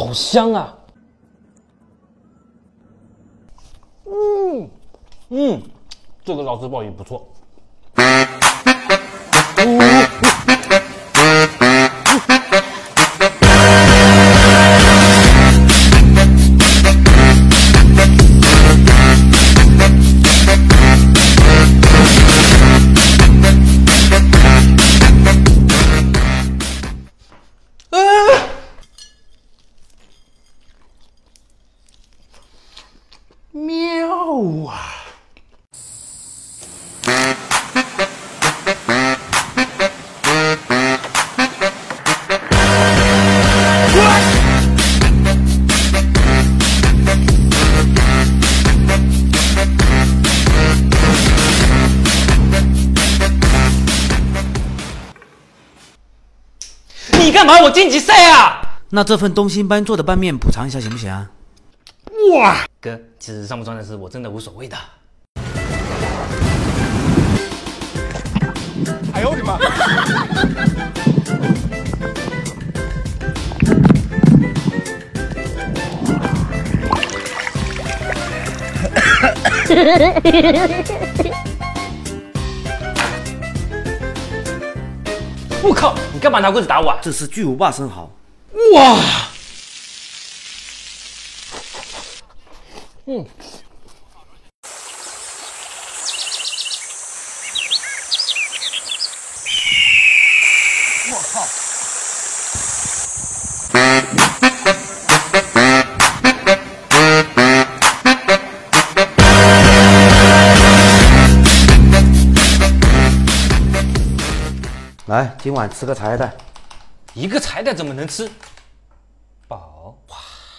好香啊！这个老师包也不错。妙啊！你干嘛？我晋级赛啊！ 那这份东星班做的拌面补偿一下行不行啊？ 哇，哥，其实上不上的事我真的无所谓的。哎呦我的妈！我靠！你干嘛拿棍子打我啊？ 这是巨无霸生蚝。 哇！我靠！ 来，今晚吃个茶叶蛋。 一个柴蛋怎么能吃饱？哇！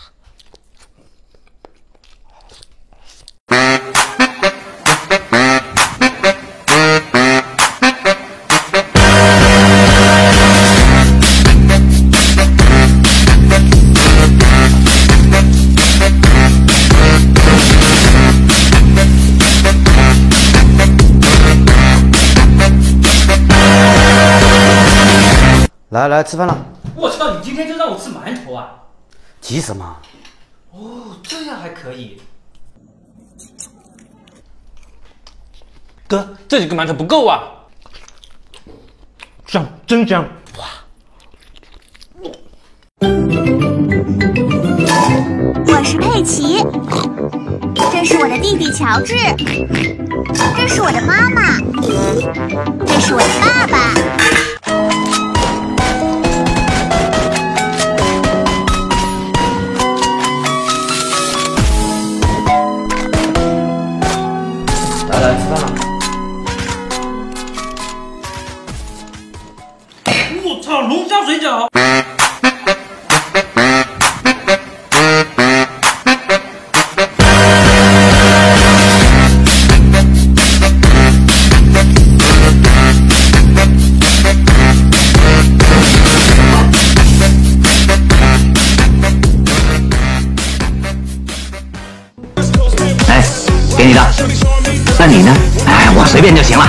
来吃饭了。 我操！你今天就让我吃馒头啊？ 急什么？ 哦，这样还可以。哥，这几个馒头不够啊！香，真香！哇！ 我是佩奇，这是我的弟弟乔治，这是我的妈妈，这是我的爸爸。 来吃饭了。 我操，龙虾水饺！ 哎，给你的。那你呢？哎，我随便就行了。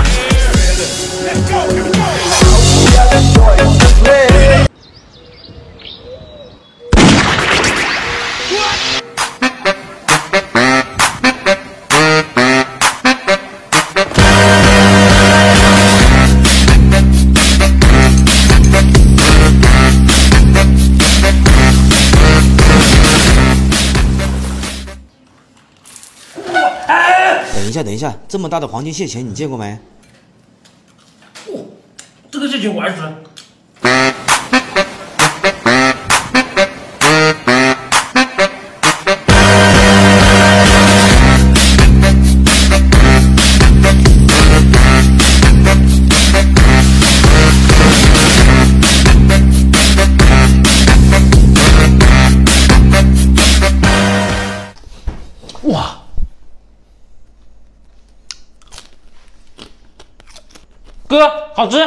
等一下，这么大的黄金蟹钳你见过没？ 这个蟹钳我爱吃。哇！哥，好吃。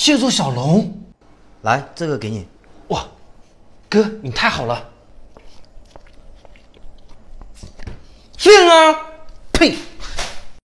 谢座小龙。 来，这个给你。 哇，哥，你太好了。剑啊！呸！